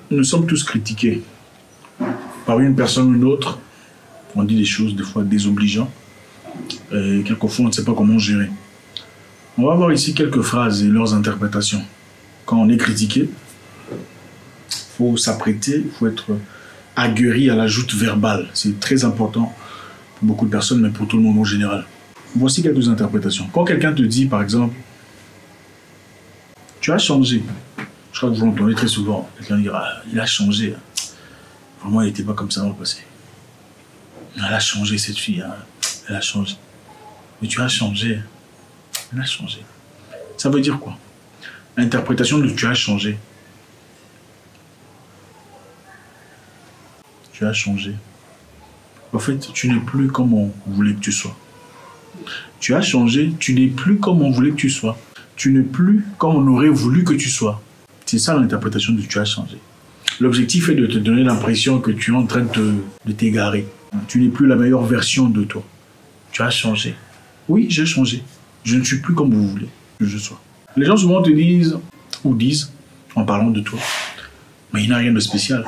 nous sommes tous critiqués par une personne ou une autre. On dit des choses des fois désobligeantes. Et quelquefois, on ne sait pas comment gérer. On va voir ici quelques phrases et leurs interprétations. Quand on est critiqué, il faut s'apprêter, il faut être aguerri à la joute verbale. C'est très important pour beaucoup de personnes, mais pour tout le monde en général. Voici quelques interprétations. Quand quelqu'un te dit, par exemple, tu as changé. Je crois que vous l'entendez très souvent. Quelqu'un dira, il a changé. Vraiment, il n'était pas comme ça dans le passé. Elle a changé, cette fille. Hein. Elle a changé. Mais tu as changé. Elle a changé. Ça veut dire quoi? L'interprétation de tu as changé. Tu as changé. En fait, tu n'es plus comme on voulait que tu sois. Tu as changé, tu n'es plus comme on voulait que tu sois. Tu n'es plus comme on aurait voulu que tu sois. C'est ça l'interprétation de tu as changé. L'objectif est de te donner l'impression que tu es en train de t'égarer. Tu n'es plus la meilleure version de toi. Tu as changé. Oui, j'ai changé. Je ne suis plus comme vous voulez que je sois. Les gens souvent te disent, ou disent, en parlant de toi, mais il n'a rien de spécial.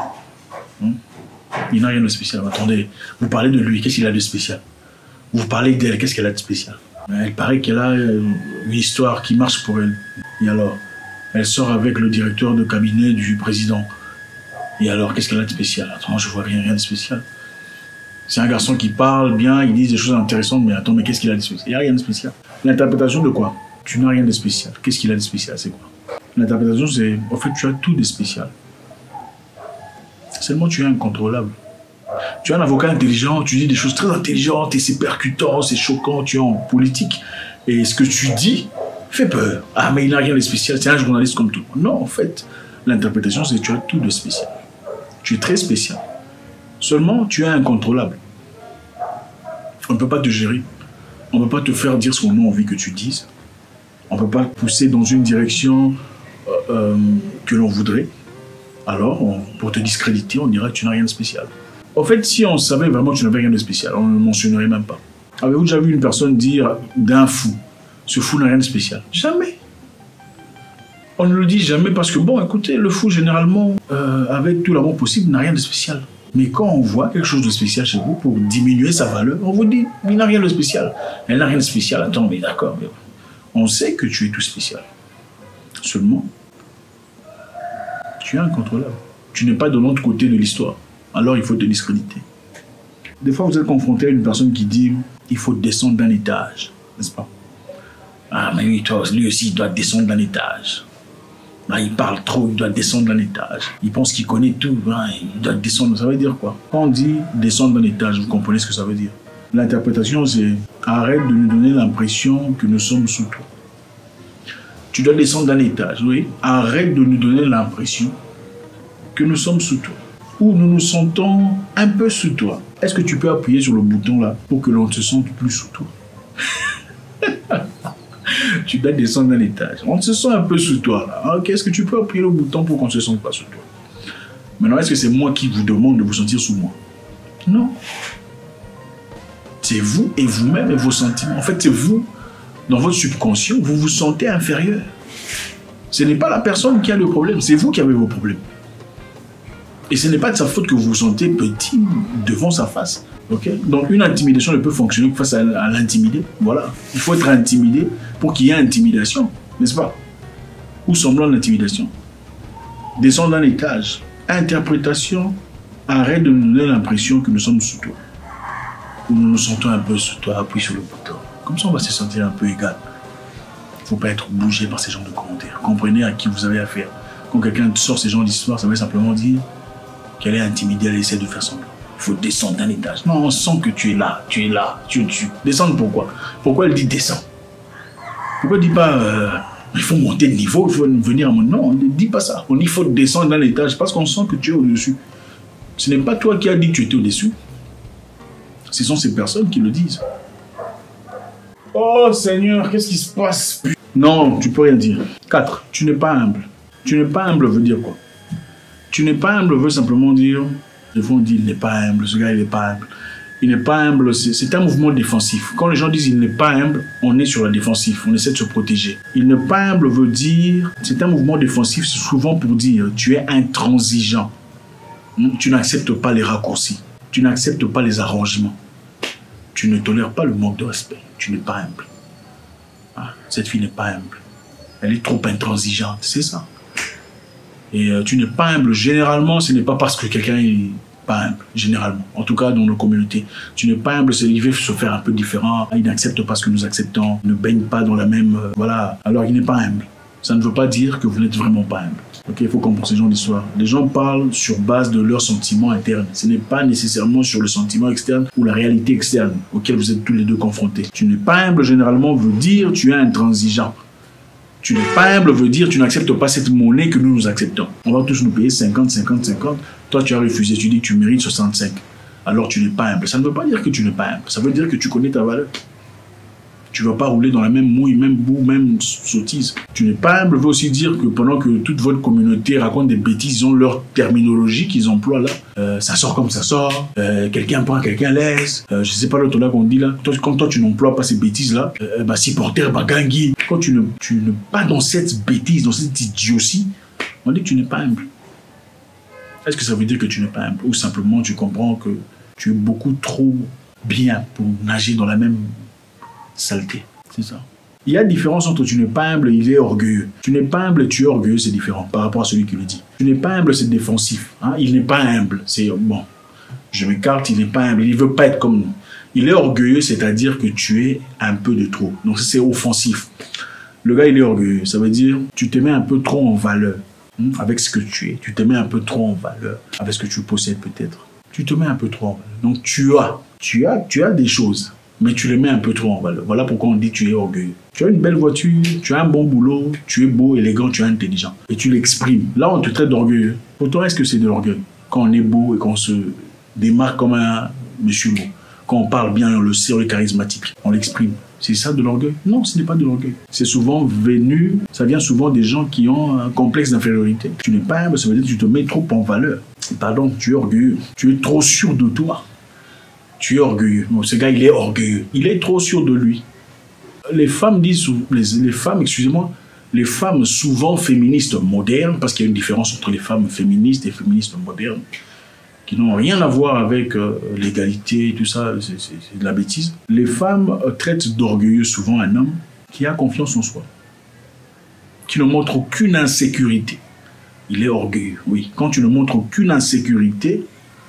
Il n'a rien de spécial. Attendez, vous parlez de lui, qu'est-ce qu'il a de spécial? Vous parlez d'elle, qu'est-ce qu'elle a de spécial? Elle paraît qu'elle a une histoire qui marche pour elle. Et alors, elle sort avec le directeur de cabinet du président. Et alors, qu'est-ce qu'elle a de spécial? Attends, je vois rien de spécial. C'est un garçon qui parle bien, il dit des choses intéressantes, mais attends, mais qu'est-ce qu'il a de spécial? Il n'y a rien de spécial. L'interprétation de quoi? Tu n'as rien de spécial. Qu'est-ce qu'il a de spécial? C'est quoi? L'interprétation, c'est, en fait, tu as tout de spécial. Seulement, tu es incontrôlable. Tu es un avocat intelligent, tu dis des choses très intelligentes, et c'est percutant, c'est choquant, tu es en politique. Et ce que tu dis fait peur. Ah, mais il n'a rien de spécial, c'est un journaliste comme tout le monde. Non, en fait, l'interprétation, c'est que tu as tout de spécial. Tu es très spécial. Seulement, tu es incontrôlable. On ne peut pas te gérer. On ne peut pas te faire dire ce qu'on a envie que tu dises. On ne peut pas te pousser dans une direction que l'on voudrait. Alors, pour te discréditer, on dirait que tu n'as rien de spécial. En fait, si on savait vraiment que tu n'avais rien de spécial, on ne le mentionnerait même pas. Avez-vous déjà vu une personne dire d'un fou, ce fou n'a rien de spécial? Jamais. On ne le dit jamais parce que, bon, écoutez, le fou, généralement, avec tout l'amour possible, n'a rien de spécial. Mais quand on voit quelque chose de spécial chez vous, pour diminuer sa valeur, on vous dit, il n'a rien de spécial. Elle n'a rien de spécial. Attends, mais d'accord. Mais on sait que tu es tout spécial. Seulement, tu es incontrôlable. Tu n'es pas de l'autre côté de l'histoire. Alors, il faut te discréditer. Des fois, vous êtes confronté à une personne qui dit, il faut descendre d'un étage. N'est-ce pas? Ah, mais oui, toi, lui aussi, il doit descendre d'un étage. Ah, il parle trop, il doit descendre d'un étage. Il pense qu'il connaît tout, hein, il doit descendre. Ça veut dire quoi? Quand on dit descendre d'un étage, vous comprenez ce que ça veut dire? L'interprétation, c'est arrête de nous donner l'impression que nous sommes sous toi. Tu dois descendre d'un étage, oui. Arrête de nous donner l'impression que nous sommes sous toi. Ou nous nous sentons un peu sous toi. Est-ce que tu peux appuyer sur le bouton là pour que l'on ne se sente plus sous toi? Tu dois descendre d'un étage. On se sent un peu sous toi là. Ok, est-ce que tu peux appuyer le bouton pour qu'on ne se sente pas sous toi? Maintenant, est-ce que c'est moi qui vous demande de vous sentir sous moi? Non. C'est vous et vous-même et vos sentiments. En fait, c'est vous, dans votre subconscient, vous vous sentez inférieur. Ce n'est pas la personne qui a le problème, c'est vous qui avez vos problèmes. Et ce n'est pas de sa faute que vous vous sentez petit devant sa face. Okay? Donc une intimidation ne peut fonctionner que face à l'intimidé. Voilà. Il faut être intimidé pour qu'il y ait intimidation, n'est-ce pas? Ou semblant d'intimidation. Descendre d'un étage. Interprétation. Arrête de nous donner l'impression que nous sommes sous toi. Ou nous nous sentons un peu sous toi, appuie sur le bouton. Comme ça, on va se sentir un peu égal. Il ne faut pas être bougé par ces genres de commentaires. Comprenez à qui vous avez affaire. Quand quelqu'un sort ces genres d'histoires, ça veut simplement dire qu'elle est intimidée, elle essaie de faire semblant. Il faut descendre d'un étage. Non, on sent que tu es là, tu es là, tu es dessus. Descendre pourquoi? Pourquoi elle dit descend? Pourquoi elle ne dit pas il faut monter de niveau, il faut venir à mon... Non, on ne dit pas ça. On dit il faut descendre d'un étage parce qu'on sent que tu es au-dessus. Ce n'est pas toi qui as dit que tu étais au-dessus. Ce sont ces personnes qui le disent. Oh Seigneur, qu'est-ce qui se passe? Non, tu peux rien dire. 4. Tu n'es pas humble. Tu n'es pas humble veut dire quoi? Tu n'es pas humble veut simplement dire, des fois on dit il n'est pas humble, ce gars il n'est pas humble. Il n'est pas humble, c'est un mouvement défensif. Quand les gens disent il n'est pas humble, on est sur la défensive, on essaie de se protéger. Il n'est pas humble veut dire, c'est un mouvement défensif, c'est souvent pour dire tu es intransigeant. Tu n'acceptes pas les raccourcis, tu n'acceptes pas les arrangements. Tu ne tolères pas le manque de respect, tu n'es pas humble. Ah, cette fille n'est pas humble. Elle est trop intransigeante, c'est ça. Et tu n'es pas humble. Généralement, ce n'est pas parce que quelqu'un est pas humble. Généralement. En tout cas, dans nos communautés. Tu n'es pas humble, c'est il veut se faire un peu différent. Il n'accepte pas ce que nous acceptons. Ne baigne pas dans la même... voilà. Alors, il n'est pas humble. Ça ne veut pas dire que vous n'êtes vraiment pas humble. Ok, il faut comprendre ces gens d'histoire. Les gens parlent sur base de leurs sentiments internes. Ce n'est pas nécessairement sur le sentiment externe ou la réalité externe auquel vous êtes tous les deux confrontés. Tu n'es pas humble, généralement, veut dire tu es intransigeant. Tu n'es pas humble veut dire tu n'acceptes pas cette monnaie que nous acceptons. On va tous nous payer 50, 50, 50. Toi, tu as refusé. Tu dis que tu mérites 65. Alors, tu n'es pas humble. Ça ne veut pas dire que tu n'es pas humble. Ça veut dire que tu connais ta valeur. Tu ne vas pas rouler dans la même mouille, même boue, même sottise. Tu n'es pas humble veut aussi dire que pendant que toute votre communauté raconte des bêtises, ils ont leur terminologie qu'ils emploient là. Ça sort comme ça sort. Quelqu'un prend, quelqu'un laisse. Je ne sais pas l'autre là qu'on dit là. Quand toi, tu n'emploies pas ces bêtises-là, supporter, gangui. Quand tu ne pas dans cette bêtise, dans cette idiotie, on dit que tu n'es pas humble. Est-ce que ça veut dire que tu n'es pas humble? Ou simplement tu comprends que tu es beaucoup trop bien pour nager dans la même saleté? C'est ça. Il y a différence entre tu n'es pas humble et il est orgueilleux. Tu n'es pas humble et tu es orgueilleux, c'est différent par rapport à celui qui le dit. Tu n'es pas humble, c'est défensif. Hein? Il n'est pas humble. C'est bon, je m'écarte, il n'est pas humble. Il ne veut pas être comme nous. Il est orgueilleux, c'est-à-dire que tu es un peu de trop. Donc c'est offensif. Le gars, il est orgueilleux. Ça veut dire tu te mets un peu trop en valeur avec ce que tu es. Tu te mets un peu trop en valeur avec ce que tu possèdes peut-être. Tu te mets un peu trop en valeur. Donc tu as des choses, mais tu les mets un peu trop en valeur. Voilà pourquoi on dit tu es orgueilleux. Tu as une belle voiture, tu as un bon boulot, tu es beau, élégant, tu es intelligent. Et tu l'exprimes. Là, on te traite d'orgueilleux. Pour toi, est-ce que c'est de l'orgueil? Quand on est beau et qu'on se démarque comme un monsieur beau. Quand on parle bien, on le sait, on est charismatique. On l'exprime. C'est ça de l'orgueil? Non, ce n'est pas de l'orgueil. C'est souvent venu, ça vient souvent des gens qui ont un complexe d'infériorité. Tu n'es pas humble, ça veut dire que tu te mets trop en valeur. Pardon, tu es orgueilleux. Tu es trop sûr de toi. Tu es orgueilleux. Non, ce gars, il est orgueilleux. Il est trop sûr de lui. Les femmes disent, les femmes, excusez-moi, les femmes souvent féministes modernes, parce qu'il y a une différence entre les femmes féministes et féministes modernes, qui n'ont rien à voir avec l'égalité, tout ça, c'est de la bêtise. Les femmes traitent d'orgueilleux souvent un homme qui a confiance en soi, qui ne montre aucune insécurité. Il est orgueilleux, oui. Quand tu ne montres aucune insécurité,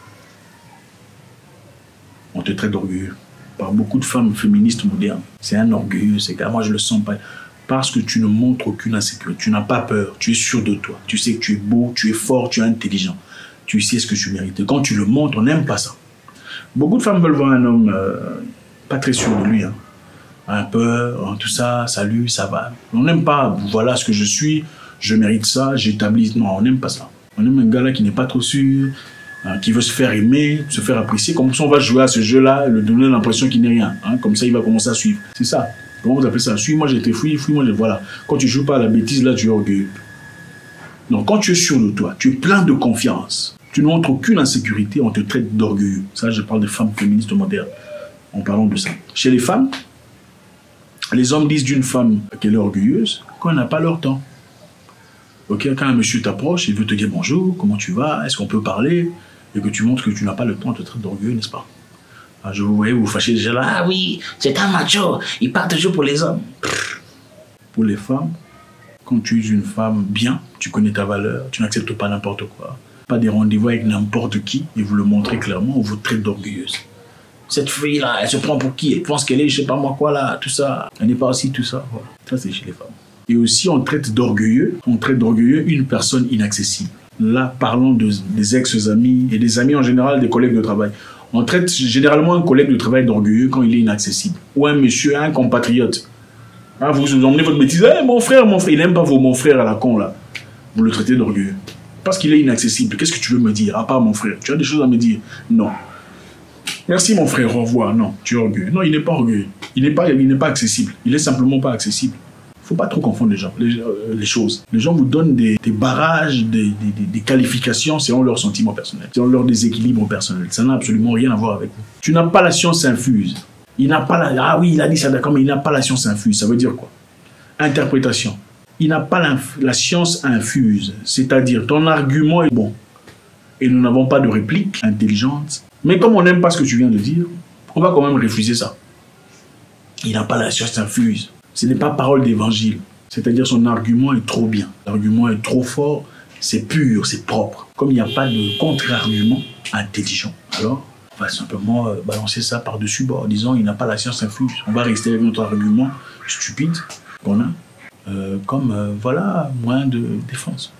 on te traite d'orgueilleux. Par beaucoup de femmes féministes modernes. C'est un orgueilleux, c'est moi je le sens pas. Parce que tu ne montres aucune insécurité, tu n'as pas peur, tu es sûr de toi. Tu sais que tu es beau, tu es fort, tu es intelligent. Tu sais ce que tu mérites. Quand tu le montres, on n'aime pas ça. Beaucoup de femmes veulent voir un homme pas très sûr de lui. Un peu, tout ça, salut, ça va. On n'aime pas, voilà ce que je suis, je mérite ça, j'établis. Non, on n'aime pas ça. On aime un gars là qui n'est pas trop sûr, qui veut se faire aimer, se faire apprécier. Comme ça, on va jouer à ce jeu-là et lui donner l'impression qu'il n'est rien. Comme ça, il va commencer à suivre. C'est ça. Comment vous appelez ça? Suis-moi, j'étais fouille-moi, voilà. Quand tu joues pas à la bêtise, là, tu es orgueilleux. Donc, quand tu es sûr de toi, tu es plein de confiance. Tu ne montres aucune insécurité, on te traite d'orgueilleux. Ça, je parle des femmes féministes modernes. En parlant de ça. Chez les femmes, les hommes disent d'une femme qu'elle est orgueilleuse quand elle n'a pas leur temps. Ok, quand un monsieur t'approche, il veut te dire bonjour, comment tu vas, est-ce qu'on peut parler, et que tu montres que tu n'as pas le temps, on te traite d'orgueilleux, n'est-ce pas? Je vous voyais vous fâchez déjà là. Ah oui, c'est un macho, il part toujours pour les hommes. Pour les femmes, quand tu es une femme bien, tu connais ta valeur, tu n'acceptes pas n'importe quoi. Pas des rendez-vous avec n'importe qui, et vous le montrez clairement, on vous traite d'orgueilleuse. Cette fille-là, elle se prend pour qui? Elle pense qu'elle est, je sais pas moi quoi là, tout ça. Elle n'est pas aussi tout ça. Voilà. Ça, c'est chez les femmes. Et aussi, on traite d'orgueilleux une personne inaccessible. Là, parlons des ex-amis et des amis en général, des collègues de travail. On traite généralement un collègue de travail d'orgueilleux quand il est inaccessible. Ou un monsieur, un compatriote. Vous emmenez votre bêtise. Hey, mon frère, il n'aime pas vos mon frère à la con là. Vous le traitez d'orgueilleux. Parce qu'il est inaccessible. Qu'est-ce que tu veux me dire? À part mon frère. Tu as des choses à me dire? Non. Merci mon frère, au revoir. Non, tu es orgueilleux. Non, il n'est pas orgueilleux. Il n'est pas accessible. Il est simplement pas accessible. Il ne faut pas trop confondre les choses. Les gens vous donnent des barrages, des qualifications selon leurs sentiments personnels, selon leur déséquilibre personnel. Ça n'a absolument rien à voir avec vous. Tu n'as pas la science infuse. Il n'a pas la... Ah oui, il a dit ça, d'accord, mais il n'a pas la science infuse. Ça veut dire quoi? Interprétation. Il n'a pas la science infuse. C'est-à-dire, ton argument est bon. Et nous n'avons pas de réplique intelligente. Mais comme on n'aime pas ce que tu viens de dire, on va quand même refuser ça. Il n'a pas la science infuse. Ce n'est pas parole d'évangile. C'est-à-dire, son argument est trop bien. L'argument est trop fort. C'est pur, c'est propre. Comme il n'y a pas de contre-argument intelligent, alors on va simplement balancer ça par-dessus bord en disant il n'a pas la science infuse. On va rester avec notre argument stupide qu'on a, voilà, moins de défense.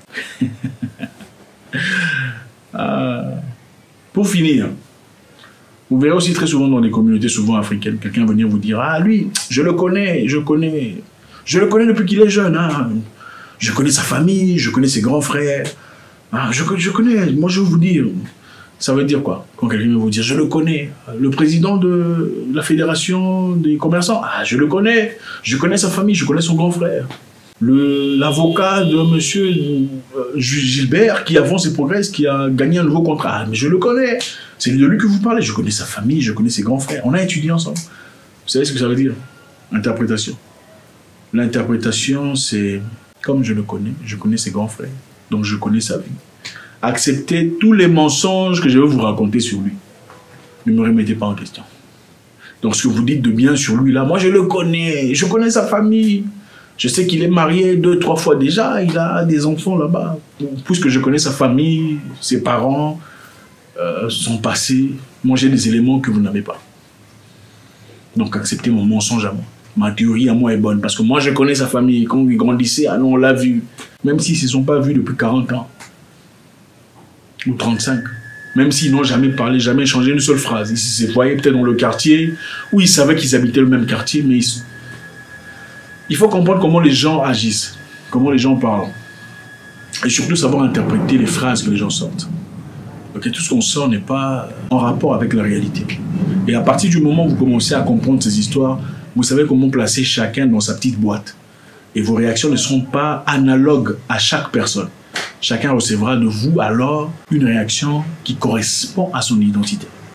Pour finir, vous verrez aussi très souvent dans des communautés souvent africaines, quelqu'un venir vous dire « Ah, lui, je le connais depuis qu'il est jeune. Hein. Je connais sa famille, je connais ses grands frères. Ah, je connais, moi je vais vous dire. » Ça veut dire quoi? Quand quelqu'un va vous dire « Je le connais. Le président de la fédération des commerçants, ah, je le connais. Je connais sa famille, je connais son grand frère. L'avocat de monsieur Gilbert qui avance et progresse, qui a gagné un nouveau contrat. Ah, mais je le connais. C'est de lui que vous parlez. Je connais sa famille, je connais ses grands frères. On a étudié ensemble. Vous savez ce que ça veut dire? Interprétation. L'interprétation, c'est comme je le connais, je connais ses grands frères. Donc je connais sa vie. Acceptez tous les mensonges que je vais vous raconter sur lui. Ne me remettez pas en question. Donc ce que vous dites de bien sur lui là, moi je le connais, je connais sa famille. Je sais qu'il est marié 2, 3 fois déjà, il a des enfants là-bas. Puisque je connais sa famille, ses parents, son passé, moi j'ai des éléments que vous n'avez pas. Donc acceptez mon mensonge à moi. Ma théorie à moi est bonne, parce que moi je connais sa famille. Quand il grandissait, ah non, on l'a vu. Même s'ils ne se sont pas vus depuis 40 ans. Ou 35. Même s'ils n'ont jamais parlé, jamais échangé une seule phrase. Ils se voyaient peut-être dans le quartier, où ils savaient qu'ils habitaient le même quartier, mais il faut comprendre comment les gens agissent, comment les gens parlent. Et surtout savoir interpréter les phrases que les gens sortent. Okay, tout ce qu'on sort n'est pas en rapport avec la réalité. Et à partir du moment où vous commencez à comprendre ces histoires, vous savez comment placer chacun dans sa petite boîte. Et vos réactions ne seront pas analogues à chaque personne. Chacun recevra de vous alors une réaction qui correspond à son identité.